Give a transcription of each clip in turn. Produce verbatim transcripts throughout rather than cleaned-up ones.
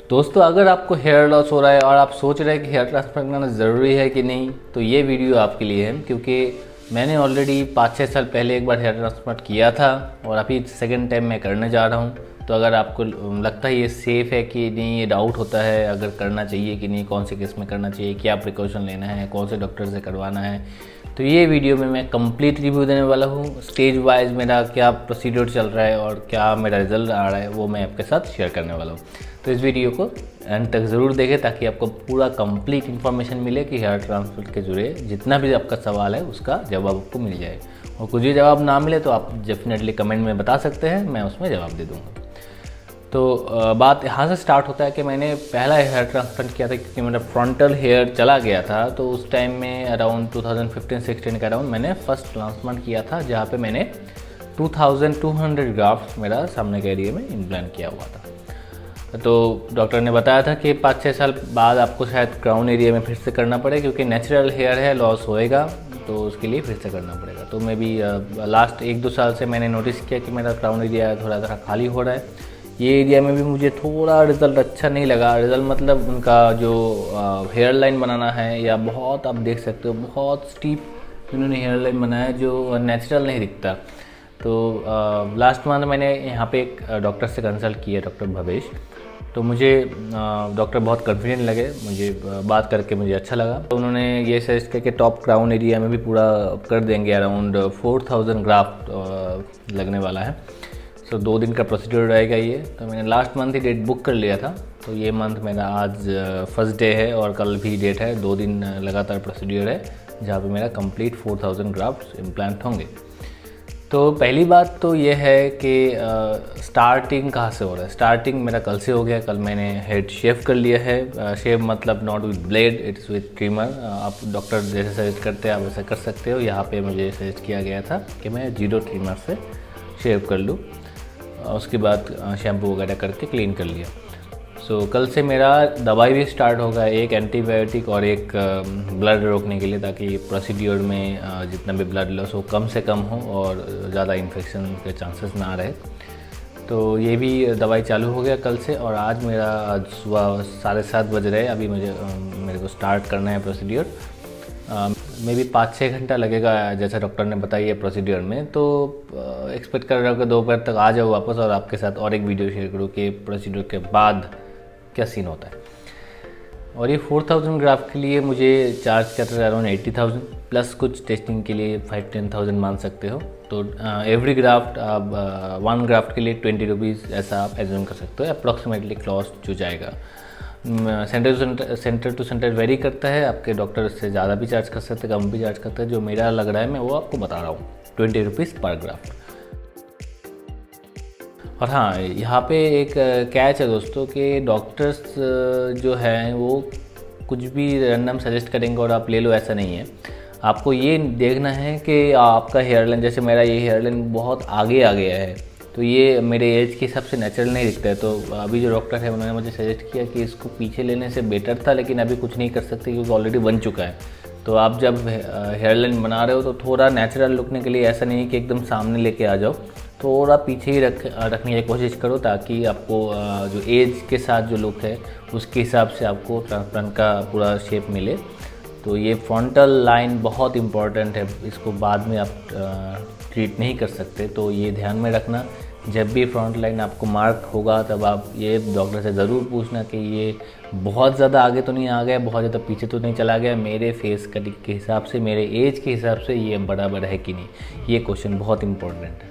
दोस्तों, अगर आपको हेयर लॉस हो रहा है और आप सोच रहे हैं कि हेयर ट्रांसप्लांट करना ज़रूरी है कि नहीं, तो ये वीडियो आपके लिए है। क्योंकि मैंने ऑलरेडी पाँच छः साल पहले एक बार हेयर ट्रांसप्लांट किया था और अभी सेकंड टाइम मैं करने जा रहा हूँ। तो अगर आपको लगता है ये सेफ़ है कि नहीं, ये डाउट होता है अगर करना चाहिए कि नहीं, कौन से केस में करना चाहिए, क्या प्रिकॉशन लेना है, कौन से डॉक्टर से करवाना है, तो ये वीडियो में मैं कंप्लीट रिव्यू देने वाला हूँ। स्टेज वाइज मेरा क्या प्रोसीड्यूर चल रहा है और क्या मेरा रिजल्ट आ रहा है वो मैं आपके साथ शेयर करने वाला हूँ। तो इस वीडियो को एंड तक ज़रूर देखें ताकि आपको पूरा कंप्लीट इन्फॉर्मेशन मिले कि हेयर ट्रांसप्लांट के जुड़े जितना भी आपका सवाल है उसका जवाब आपको मिल जाए। और कुछ भी जवाब ना मिले तो आप डेफिनेटली कमेंट में बता सकते हैं, मैं उसमें जवाब दे दूँगा। तो बात यहाँ से स्टार्ट होता है कि मैंने पहला हेयर ट्रांसप्लांट किया था क्योंकि मेरा फ्रंटल हेयर चला गया था। तो उस टाइम में around two thousand fifteen sixteen के अराउंड मैंने फर्स्ट ट्रांसप्लांट किया था, जहाँ पे मैंने two thousand two hundred graft मेरा सामने के एरिया में इम्प्लांट किया हुआ था। तो डॉक्टर ने बताया था कि पाँच छः साल बाद आपको शायद क्राउन एरिया में फिर से करना पड़े, क्योंकि नेचुरल हेयर है, लॉस होएगा, तो उसके लिए फिर से करना पड़ेगा। तो मैं भी लास्ट एक दो साल से मैंने नोटिस किया कि मेरा क्राउन एरिया थोड़ा थोड़ा खाली हो रहा है। ये एरिया में भी मुझे थोड़ा रिज़ल्ट अच्छा नहीं लगा। रिज़ल्ट मतलब उनका जो हेयर लाइन बनाना है, या बहुत आप देख सकते हो बहुत स्टीप उन्होंने हेयर लाइन बनाया जो नेचुरल नहीं दिखता। तो लास्ट मंथ मैंने यहाँ पे एक डॉक्टर से कंसल्ट किया, डॉक्टर भवेश। तो मुझे डॉक्टर बहुत कॉन्फिडेंट लगे, मुझे बात करके मुझे अच्छा लगा। तो उन्होंने ये सजेस्ट किया कि टॉप क्राउन एरिया में भी पूरा कर देंगे, अराउंड फोर थाउजेंड ग्राफ्ट लगने वाला है। तो so, दो दिन का प्रोसीड्यूर रहेगा ये। तो मैंने लास्ट मंथ ही डेट बुक कर लिया था। तो ये मंथ मेरा आज फर्स्ट डे है और कल भी डेट है। दो दिन लगातार प्रोसीड्यूर है जहाँ पे मेरा complete four thousand graft implant होंगे। तो पहली बात तो ये है कि स्टार्टिंग कहाँ से हो रहा है। स्टार्टिंग मेरा कल से हो गया। कल मैंने हेड शेव कर लिया है। शेव मतलब not with blade, it's with trimmer. आप डॉक्टर जैसे सजेस्ट करते हैं आप वैसे कर सकते हो। यहाँ पे मुझे सजेस्ट किया गया था कि मैं जीरो ट्रिमर से शेव कर लूँ। उसके बाद शैम्पू वगैरह करके क्लीन कर लिया। सो so, कल से मेरा दवाई भी स्टार्ट होगा, एक एंटीबायोटिक और एक ब्लड रोकने के लिए, ताकि प्रोसीड्यूर में जितना भी ब्लड लॉस हो कम से कम हो और ज़्यादा इन्फेक्शन के चांसेस ना रहे। तो ये भी दवाई चालू हो गया कल से। और आज मेरा आज सुबह साढ़े सात बज रहे हैं, अभी मुझे मेरे को स्टार्ट करना है प्रोसीड्यूर। मे भी पाँच छः घंटा लगेगा जैसा डॉक्टर ने बताया प्रोसीड्यूर में। तो एक्सपेक्ट कर रहा हूँ कि दोपहर तक आ जाऊँ वापस और आपके साथ और एक वीडियो शेयर करूँ कि प्रोसीड्यूर के बाद क्या सीन होता है। और ये फोर थाउजेंड ग्राफ के लिए मुझे चार्ज कर रहा है अराउंड एट्टी थाउजेंड, प्लस कुछ टेस्टिंग के लिए फाइव टेन थाउजेंड मान सकते हो। तो एवरी ग्राफ्ट आप वन ग्राफ्ट के लिए ट्वेंटी रुपीज़ ऐसा आप एज्यूम कर सकते हो अप्रॉक्सीमेटली कॉस्ट जो जाएगा। Centre to centre centre to centre vary करता है। आपके डॉक्टर से ज़्यादा भी चार्ज कर सकते हैं, कम भी चार्ज करते हैं। जो मेरा लग रहा है मैं वो आपको बता रहा हूँ, ट्वेंटी रुपीज़ पर ग्राफ्ट। और हाँ, यहाँ पे एक कैच है दोस्तों कि डॉक्टर्स जो हैं वो कुछ भी रैंडम सजेस्ट करेंगे और आप ले लो, ऐसा नहीं है। आपको ये देखना है कि आपका हेयर लाइन, जैसे मेरा ये हेयर लाइन बहुत आगे आ गया है, तो ये मेरे एज के हिसाब से नेचुरल नहीं दिखता है। तो अभी जो डॉक्टर है उन्होंने मुझे सजेस्ट किया कि इसको पीछे लेने से बेटर था, लेकिन अभी कुछ नहीं कर सकते क्योंकि ऑलरेडी बन चुका है। तो आप जब हेयर लाइन बना रहे हो तो थोड़ा नेचुरल लुकने के लिए ऐसा नहीं है कि एकदम सामने लेके आ जाओ, थोड़ा पीछे ही रख रखने की कोशिश करो, ताकि आपको जो एज के साथ जो लुक है उसके हिसाब से आपको ट्रांसप्लांट का पूरा शेप मिले। तो ये फ्रंटल लाइन बहुत इम्पॉर्टेंट है, इसको बाद में आप ट्रीट नहीं कर सकते। तो ये ध्यान में रखना, जब भी फ्रंट लाइन आपको मार्क होगा तब आप ये डॉक्टर से ज़रूर पूछना कि ये बहुत ज़्यादा आगे तो नहीं आ गया, बहुत ज़्यादा पीछे तो नहीं चला गया, मेरे फेस कटिंग के हिसाब से, मेरे एज के हिसाब से ये बराबर है कि नहीं। ये क्वेश्चन बहुत इम्पोर्टेंट है।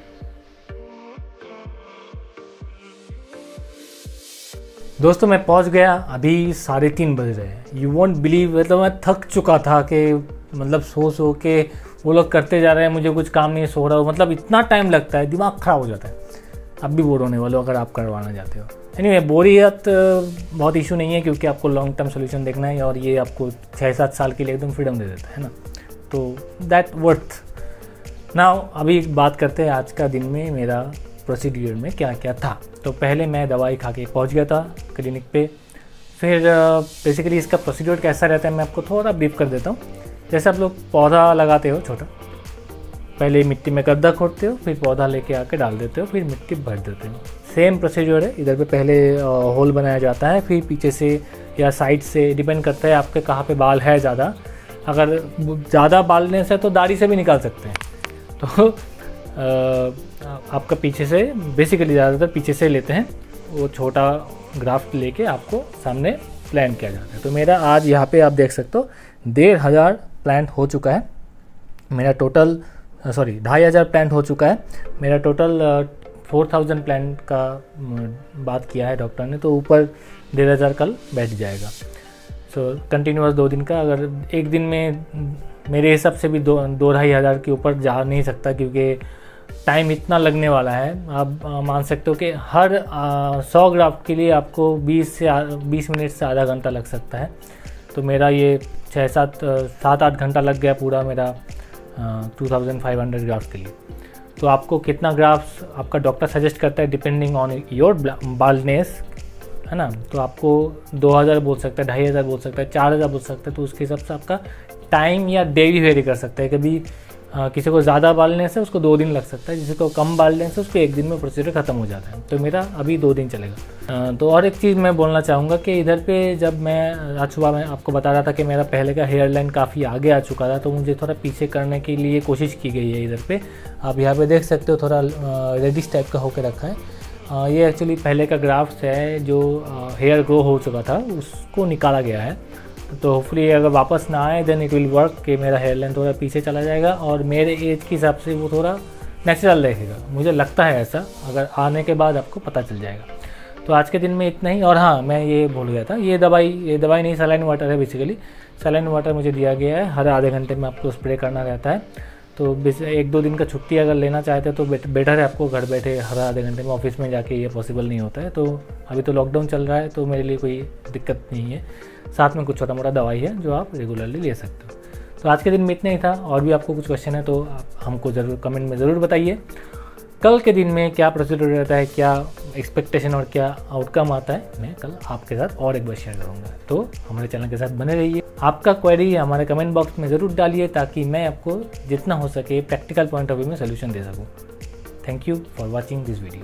दोस्तों मैं पहुंच गया, अभी साढ़े तीन बज रहे हैं। यू वॉन्ट बिलीव, मतलब मैं थक चुका था कि मतलब सो सो के वो लोग करते जा रहे हैं, मुझे कुछ काम नहीं सो रहा हो, मतलब इतना टाइम लगता है, दिमाग ख़राब हो जाता है। अब भी बोर होने वाले हो अगर आप करवाना चाहते हो। एनीवे, बोरियत बहुत इशू नहीं है क्योंकि आपको लॉन्ग टर्म सोल्यूशन देखना है और ये आपको छः सात साल के लिए एकदम फ्रीडम दे देता है ना, तो दैट वर्थ। नाउ अभी बात करते हैं आज का दिन में मेरा प्रोसीड्यूर में क्या क्या था। तो पहले मैं दवाई खा के पहुँच गया था क्लिनिक पे। फिर बेसिकली इसका प्रोसीड्यूर कैसा रहता है मैं आपको थोड़ा ब्रीफ कर देता हूँ। जैसे आप लोग पौधा लगाते हो छोटा, पहले मिट्टी में गड्ढा खोदते हो, फिर पौधा लेके आके डाल देते हो, फिर मिट्टी भर देते हो। सेम प्रोसीजर है। इधर पे पहले होल बनाया जाता है, फिर पीछे से या साइड से, डिपेंड करता है आपके कहाँ पे बाल है ज़्यादा। अगर ज़्यादा बालने से तो दाढ़ी से भी निकाल सकते हैं। तो आ, आपका पीछे से, बेसिकली ज़्यादातर पीछे से लेते हैं, वो छोटा ग्राफ्ट लेके आपको सामने प्लांट किया जाता है। तो मेरा आज यहाँ पे आप देख सकते हो डेढ़ हज़ार प्लांट हो चुका है मेरा टोटल, सॉरी ढाई हज़ार प्लांट हो चुका है मेरा टोटल। फोर थाउजेंड प्लांट का बात किया है डॉक्टर ने, तो ऊपर डेढ़ हज़ार कल बैठ जाएगा। सो कंटिन्यूस दो दिन का, अगर एक दिन में मेरे हिसाब से भी दो दो ढाई हज़ार के ऊपर जा नहीं सकता, क्योंकि टाइम इतना लगने वाला है। आप आ, मान सकते हो कि हर सौ ग्राफ्ट के लिए आपको बीस से बीस मिनट से आधा घंटा लग सकता है। तो मेरा ये छः सात सात आठ घंटा लग गया पूरा मेरा two thousand five hundred graft के लिए। तो आपको कितना ग्राफ्स आपका डॉक्टर सजेस्ट करता है डिपेंडिंग ऑन योर बाल्डनेस, है ना। तो आपको दो हज़ार बोल सकता है, ढाई हज़ार बोल सकता है, चार हज़ार बोल सकता है। तो उसके हिसाब से आपका टाइम या डे भी वेरी कर सकता है। कभी आ, किसी को ज़्यादा बालने से उसको दो दिन लग सकता है, किसी को कम बालने से उसको एक दिन में प्रोसीजर ख़त्म हो जाता है। तो मेरा अभी दो दिन चलेगा। आ, तो और एक चीज़ मैं बोलना चाहूँगा कि इधर पे जब मैं आज सुबह मैं आपको बता रहा था कि मेरा पहले का हेयर लाइन काफ़ी आगे आ चुका था, तो मुझे थोड़ा पीछे करने के लिए कोशिश की गई है। इधर पे आप यहाँ पे देख सकते हो थोड़ा रेडिश टाइप का होकर रखा है। आ, ये एक्चुअली पहले का ग्राफ्ट है जो हेयर ग्रो हो चुका था, उसको निकाला गया है। तो होपफुली अगर वापस ना आए देन इट विल वर्क कि मेरा हेयर लाइन थोड़ा पीछे चला जाएगा और मेरे एज के हिसाब से वो थोड़ा नेचुरल रहेगा। मुझे लगता है ऐसा, अगर आने के बाद आपको पता चल जाएगा। तो आज के दिन में इतना ही। और हाँ, मैं ये भूल गया था, ये दवाई ये दवाई नहीं, सलाइन वाटर है बेसिकली। सलाइन वाटर मुझे दिया गया है, हर आधे घंटे में आपको स्प्रे करना रहता है। तो एक दो दिन का छुट्टी अगर लेना चाहते हैं तो बेटर है आपको घर बैठे हर आधे घंटे में, ऑफिस में जाके ये पॉसिबल नहीं होता है। तो अभी तो लॉकडाउन चल रहा है तो मेरे लिए कोई दिक्कत नहीं है। साथ में कुछ छोटा मोटा दवाई है जो आप रेगुलरली ले सकते हो। तो आज के दिन में इतना ही था। और भी आपको कुछ क्वेश्चन है तो आप हमको ज़रूर कमेंट में ज़रूर बताइए। कल के दिन में क्या प्रोसीजर रहता है, क्या एक्सपेक्टेशन और क्या आउटकम आता है, मैं कल आपके साथ और एक बार शेयर करूँगा। तो हमारे चैनल के साथ बने रहिए। आपका क्वेरी हमारे कमेंट बॉक्स में ज़रूर डालिए ताकि मैं आपको जितना हो सके प्रैक्टिकल पॉइंट ऑफ व्यू में सोल्यूशन दे सकूँ। Thank you for watching this video.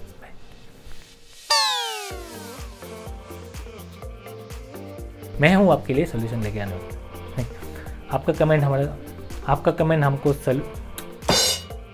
मैं हूँ आपके लिए सोल्यूशन लेके आने वाला। आपका कमेंट हमारा आपका कमेंट हमको